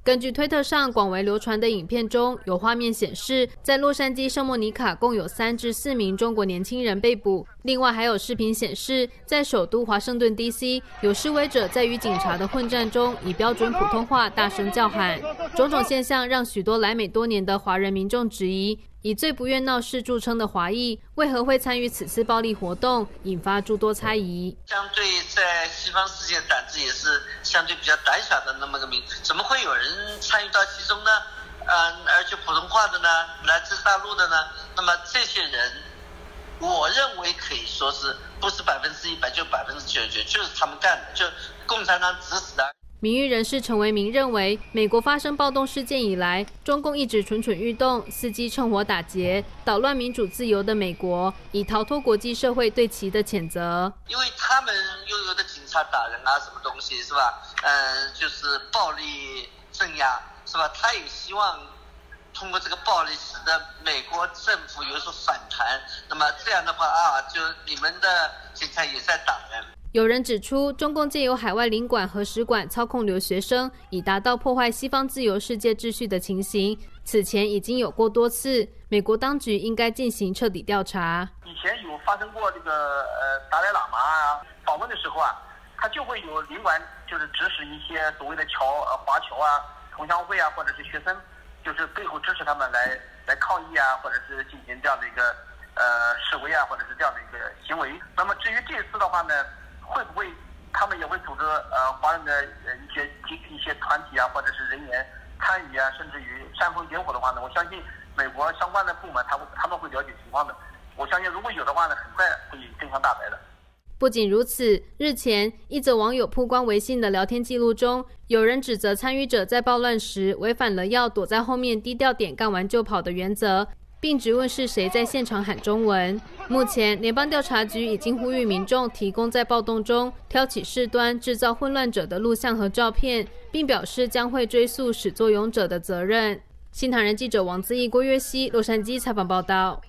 根据推特上广为流传的影片中，有画面显示，在洛杉矶圣莫尼卡共有3至4名中国年轻人被捕。另外还有视频显示，在首都华盛顿 DC， 有示威者在与警察的混战中，以标准普通话大声叫喊。种种现象让许多来美多年的华人民众质疑，以最不愿闹事著称的华裔，为何会参与此次暴力活动，引发诸多猜疑。 相对在西方世界胆子也是相对比较胆小的那么个民，怎么会有人参与到其中呢？而且普通话的呢，来自大陆的呢，那么这些人，我认为可以说是不是100%就99%，就是他们干的，就共产党指使的。 名誉人士陈为民认为，美国发生暴动事件以来，中共一直蠢蠢欲动，伺机趁火打劫，捣乱民主自由的美国，以逃脱国际社会对其的谴责。 因为他们拥有的警察打人啊，什么东西是吧？就是暴力镇压是吧？他也希望通过这个暴力，使得美国政府有所反弹。那么这样的话啊，就你们的警察也在打人。 有人指出，中共借由海外领馆和使馆操控留学生，以达到破坏西方自由世界秩序的情形。此前已经有过多次，美国当局应该进行彻底调查。 以前有发生过这个达赖喇嘛啊访问的时候啊，他就会有领馆就是指使一些所谓的华侨啊、同乡会啊，或者是学生，就是背后支持他们来抗议啊，或者是进行这样的一个示威啊，或者是这样的一个行为。那么至于这次的话呢，会不会他们也会组织华人的一些团体啊，或者是人员参与啊，甚至于煽风点火的话呢？我相信美国相关的部门他们会了解情况的。我相信如果有的话呢，很快会真相大白的。 不仅如此，日前一则网友曝光微信的聊天记录中，有人指责参与者在暴乱时违反了要躲在后面低调点干完就跑的原则，并质问是谁在现场喊中文。目前，联邦调查局已经呼吁民众提供在暴动中挑起事端、制造混乱者的录像和照片，并表示将会追诉始作俑者的责任。新唐人记者王自毅、郭月熙，洛杉矶采访报道。